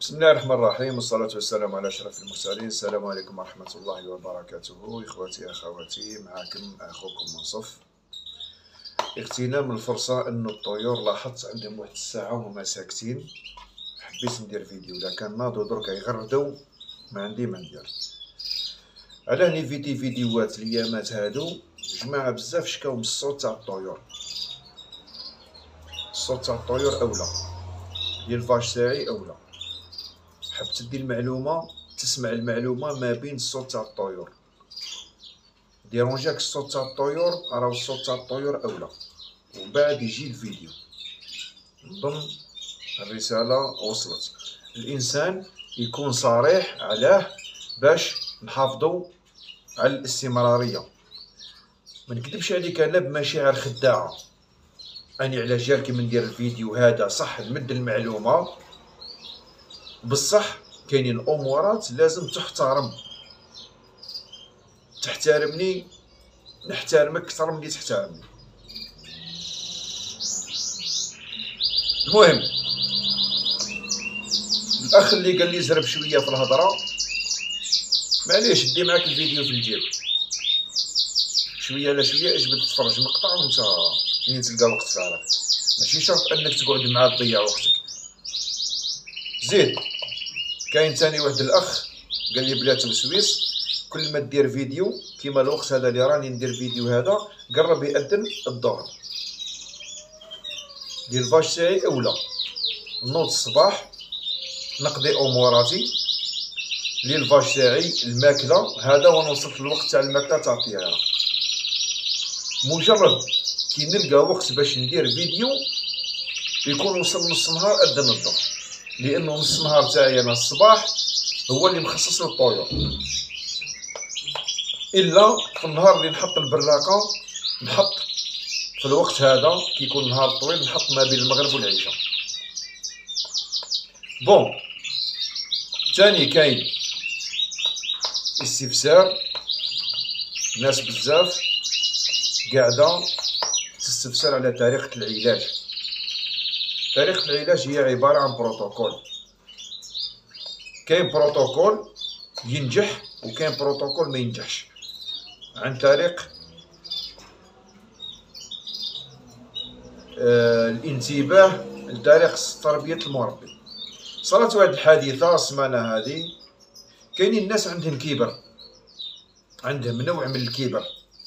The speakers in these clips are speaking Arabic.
بسم الله الرحمن الرحيم، والصلاة والسلام على أشرف المرسلين. السلام عليكم ورحمة الله وبركاته. إخوتي أخواتي، معكم أخوكم منصف. اغتنام الفرصة أن الطيور لاحظت عندهم واحد الساعة وهما ساكتين، حبيت ندير فيديو. إلا كان ناضو دركا يغردو ما عندي ما ندير. علاه نيفيتي فيديوهات الأيامات هادو جماعة بزاف شكاو من الصوت تاع الطيور. الصوت تاع الطيور أولى، ديال الفاش تاعي أولى. حبت تدي المعلومة، تسمع المعلومة ما بين الصوت تاع الطيور. ديرونجاك الصوت تاع الطيور، راهو الصوت تاع الطيور أولى، وبعد يجي الفيديو. نظن الرسالة وصلت. الإنسان يكون صريح، علاه؟ باش نحافظو على الاستمرارية. ما نكذبش عليك أنا بمشاعر خداعة، أني على جال كي ندير الفيديو هذا صح نمد المعلومة، بصح كاينين امورات لازم تحترم. تحترمني نحترمك اكثر من اللي تحترمني. المهم الاخ اللي قال لي زرب شويه في الهضره، معليش دي معاك الفيديو في الجيب شويه لا شويه، اجبد تتفرج مقطع وانت منين تلقى وقت فارغ، ماشي شرط انك تقعد معاه تضيع وقتك. زيد كاين ثاني واحد الاخ قال لي بلاتو سويس، كل ما دير فيديو كيما الوقت هذا اللي راني ندير فيديو هذا قرب يأذن الظهر، ديال الفاش تاعي اولى نوض الصباح نقضي اموراتي ديال الفاش تاعي الماكله هذا، وانا وصلت الوقت تاع الماكله تاع الطياره. مجرد كي نلقى وقت باش ندير فيديو يكون وصل نص نهار أذن الظهر، لانه نص نهار تاعي انا الصباح هو اللي مخصص للطيور. الا في النهار اللي نحط البراقه نحط في الوقت هذا كي يكون نهار طويل، نحط ما بين المغرب والعشاء. بون ثاني كاين استفسار، ناس بزاف قاعده تستفسر على طريقه العلاج. طريقه العلاج هي عباره عن بروتوكول. كاين بروتوكول ينجح وكاين بروتوكول ما ينجحش، عن طريق الانتباه لطريق تربية المربي. صارت واحد الحادثة السمانة هذه، كاينين الناس عندهم كبر، عندهم نوع من الكبر.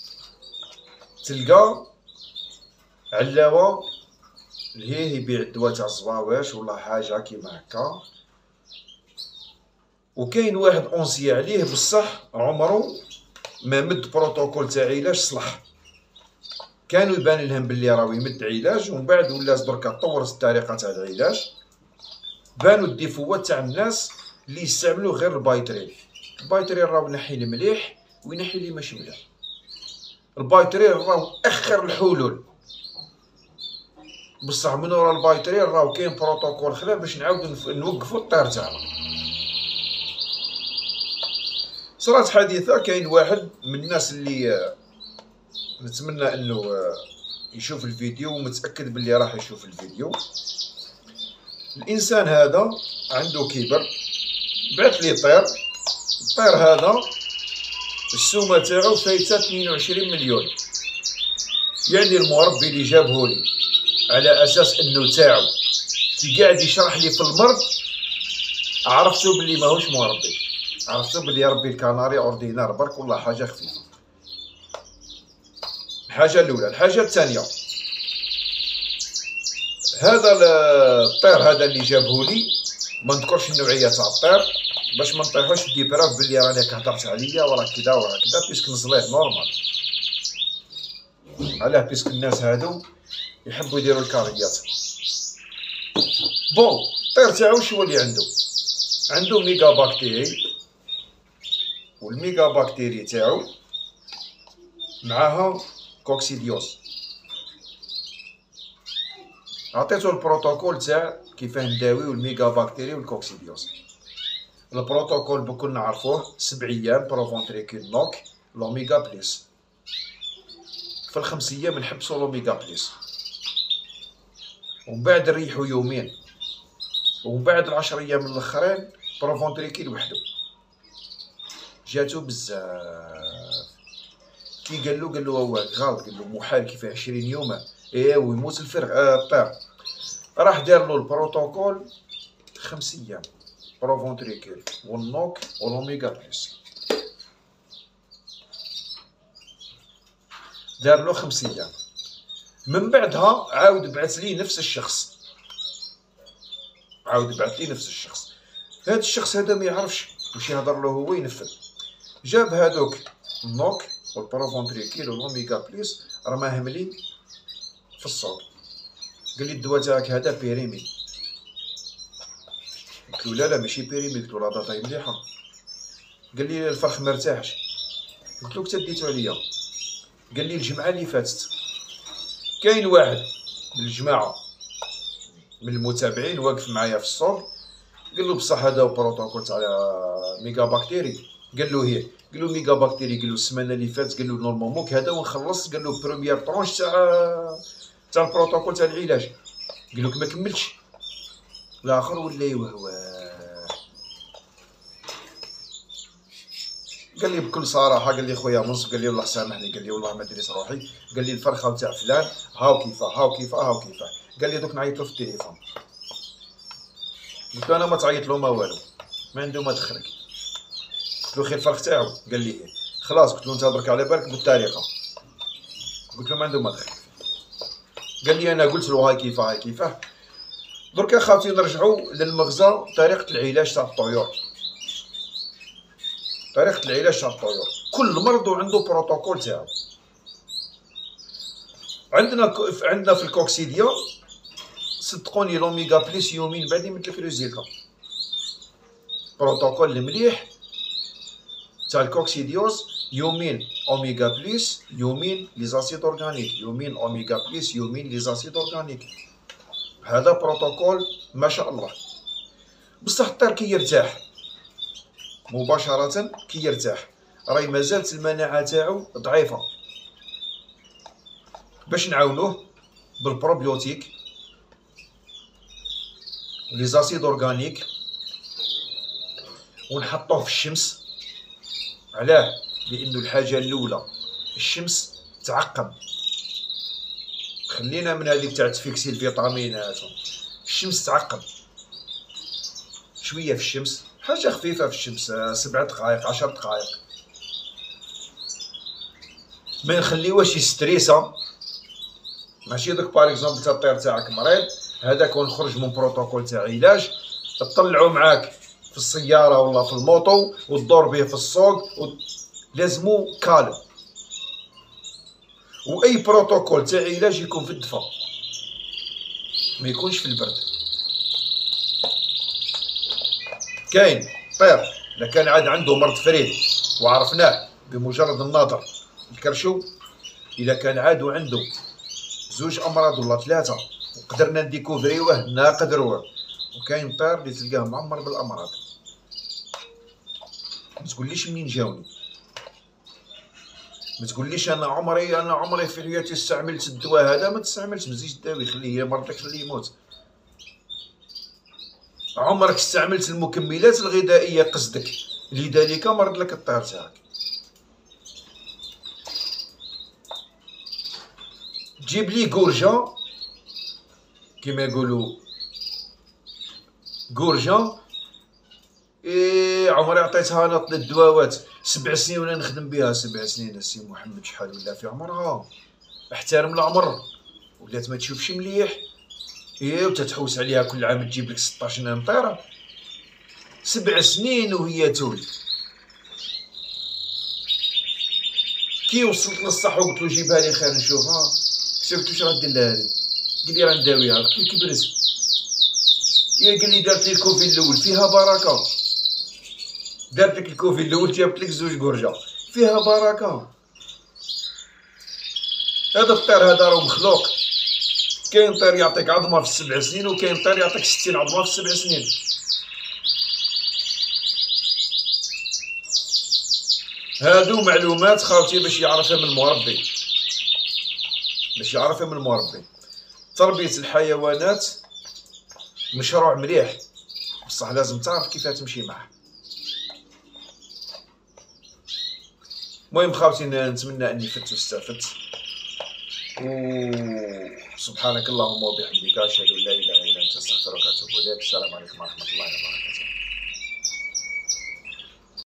تلقى علاوة اللي هي يبيع الدواء تاع الزواواش ولا حاجة كيما هكا، وكاين واحد اونسي عليه بصح عمرو ما مد بروتوكول تاع علاج صلح. كانوا يبان لهم باللي راهو يمد علاج، ومن بعد ولا دركا طورت الطريقه تاع العلاج، بانوا الديفوات تاع الناس اللي يستعملوا غير البايترين. البايترين راهو ينحي المليح وينحي اللي ماشي مليح. البايترين راهو اخر الحلول، بصح من ورا البايترين راهو كاين بروتوكول خلا باش نعاودو نوقفوا الطير تاعنا. صرات حادثه، كاين واحد من الناس اللي نتمنى انه يشوف الفيديو ومتاكد باللي راح يشوف الفيديو. الانسان هذا عنده كبر، بعث لي طير. الطير هذا السومه تاعو فايته 22 مليون. يعني المربي اللي جابه لي على اساس انه تاعو كي قاعد يشرح لي في المرض، عرفتو باللي ماهوش مربي، عرفتو باللي يربي الكناري اوردينار برك ولا حاجه خفيفه. الحاجه الاولى. الحاجه الثانيه، هذا الطير هذا اللي جابه لي، ما نذكرش النوعيه تاع الطير باش ما نطيحوش في ديبراف باللي راني هضرت عليا وراه كذا وراه كذا، بيسك نزليه نورمال. علاه بيسك الناس هادو يحبوا يديروا الكاريات. بون الطير تاعو شو اللي عنده ميغا باكتيري، والميغا باكتيري تاعو معاها كوكسيديوس. عطيتو البروتوكول تاع كيفاه نداويو الميغا باكتيري والكوكسيديوس. البروتوكول بكل نعرفوه 7 ايام بروفونتريكول نوك لوميغا بليس، في ال5 ايام نحبسو لوميغا بليس، ومن بعد نريحو يومين، ومن بعد 10 ايام الاخرين بروفونتريكيل وحده جاتو بزاف. كي قال له هو غلط، قال له محال كيف 20 يوم ويموت الطير. راح دار له البروتوكول 5 ايام بروفونتريكيل والنوك والاوميغا بلس، دار له 5 ايام. من بعدها عاود بعث لي نفس الشخص، هذا الشخص هذا ما يعرفش واش يهضر له، هو ينفذ. جاب هذوك النوك والبروفونتريكيل والاوميغا بلس رماهم لي في السوق، قال لي الدواء تاعك هذا بيريمي. قلت له لا ماشي بيريمي، قلت له لا داطاي مليحه. قال لي الفرخ مرتاحش. قلت له كنت ديتو عليا. قال لي الجمعه اللي فاتت كاين واحد من الجماعه من المتابعين واقف معايا في السوق، قال له بصح هذا بروتوكول تاع ميغا باكتيري. قال له هي، قال له ميغا باكتيري، قال له السمانه اللي فاتت، قال له نورمالمون هذا ونخلص، قال له بروميير طرونش تاع البروتوكول تاع العلاج، قال له ما كملتش. الاخر ولا يوهوى، قال لي بكل صراحه، قال لي خويا منصف، قال لي والله سامحني، قال لي والله ما دريت روحي، قال لي الفرخه تاع فلان هاو كيفاه. قال لي دوك نعيط له في التليفون. قلت له انا ما تعيط له ما والو، ما عنده ما دخلك. قلت له خير الفرخ تاعو، قال لي إيه. خلاص قلت له انت درك على بالك بالطريقه، قلت له ما عنده ما دخل. قال لي انا قلت له هاي كيفاه. دركا خاوتي نرجعوا للمغزى، طريقه العلاج تاع الطيور. كل مرض عنده بروتوكول تاعو. عندنا في الكوكسيديا صدقوني لوميغا بليس يومين بعد يمثل لك ريزيلتا. بروتوكول المليح تاع الكوكسيديوز، يومين اوميغا بليس، يومين لي زاسيد اورغانيك، يومين اوميغا بليس، يومين لي زاسيد اورغانيك. هذا بروتوكول ما شاء الله. بصح الطير كي يرتاح مباشرة، كي يرتاح راهي مازالت المناعة تاعو ضعيفة. باش نعاونوه بالبروبيوتيك لي زاسيد اورغانيك، ونحطوه في الشمس. علاه؟ لانه الحاجة الاولى الشمس تعقم، خلينا من هذيك تاع تفيكسي الفيتامينات. الشمس تعقم شويه في الشمس، حاجه خفيفه في الشمس، 7 دقائق 10 دقائق. ما نخليوهش يستريسا، ماشي دوك باغ اكزومبل تا الطير تاعك مريض هذاك ونخرج من بروتوكول تاع علاج تطلعو معاك في السياره ولا في الموطو وتدور به في السوق لازمو كالم. واي بروتوكول تاع علاج يكون في الدفا، ما يكونش في البرد. كاين طير اذا كان عاد عنده مرض فريد وعرفناه بمجرد النظر الكرشو، اذا كان عاد عنده 2 امراض ولا 3 وقدرنا نديكوفريوه نقدروه. وكاين طير اللي تلقاه معمر بالامراض، ما تقوليش منين جاوني، ما تقوليش انا عمري في حياتي استعملت الدواء هذا. ما تستعملش، ما تزيدش داوي، خليه مرض لك خليه يموت. عمرك استعملت المكملات الغذائيه قصدك، لذلك مرض لك الطير تاعك. تجيب لي قرجه كيما يقولوا قرجه، عمري عطيتها انا الدواوات 7 سنين وانا نخدم بها. 7 سنين السي محمد شحال ولا في عمرها؟ احترم العمر، ولات ما تشوفش مليح وتتحوس عليها كل عام تجيب لك 16 نمطيره. 7 سنين وهي تولد. كي وصلت للصح وقلت له جيبها لي خير نشوفها، كتبت واش غدير لها هذه؟ قال لي راه نداويها. قلت له كبرت. قال لي دارت لي الكوفي الاول فيها بركه، دارت لك الكوفي الاول جابت لك 2 قرجه فيها بركه. هذا الطير هذا راه مخلوق. كاين طير يعطيك عظمه في 7 سنين، وكاين طير يعطيك 60 عظمه في 7 سنين. هادو معلومات خاوتي باش يعرفها من المربي، تربيه الحيوانات مشروع مليح بصح لازم تعرف كيف تمشي معاه. المهم خوتي نتمنى اني فدت واستفدت، وسبحانك اللهم وبحمدك اشهد ان لا اله الا انت استغفرك واتوب اليك. السلام عليكم ورحمه الله وبركاته.